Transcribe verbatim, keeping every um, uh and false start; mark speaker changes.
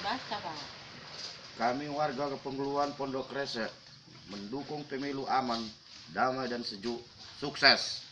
Speaker 1: baca, Pak.
Speaker 2: Kami warga Kepenggeluan Pondok Kresek mendukung pemilu aman, damai dan sejuk, sukses.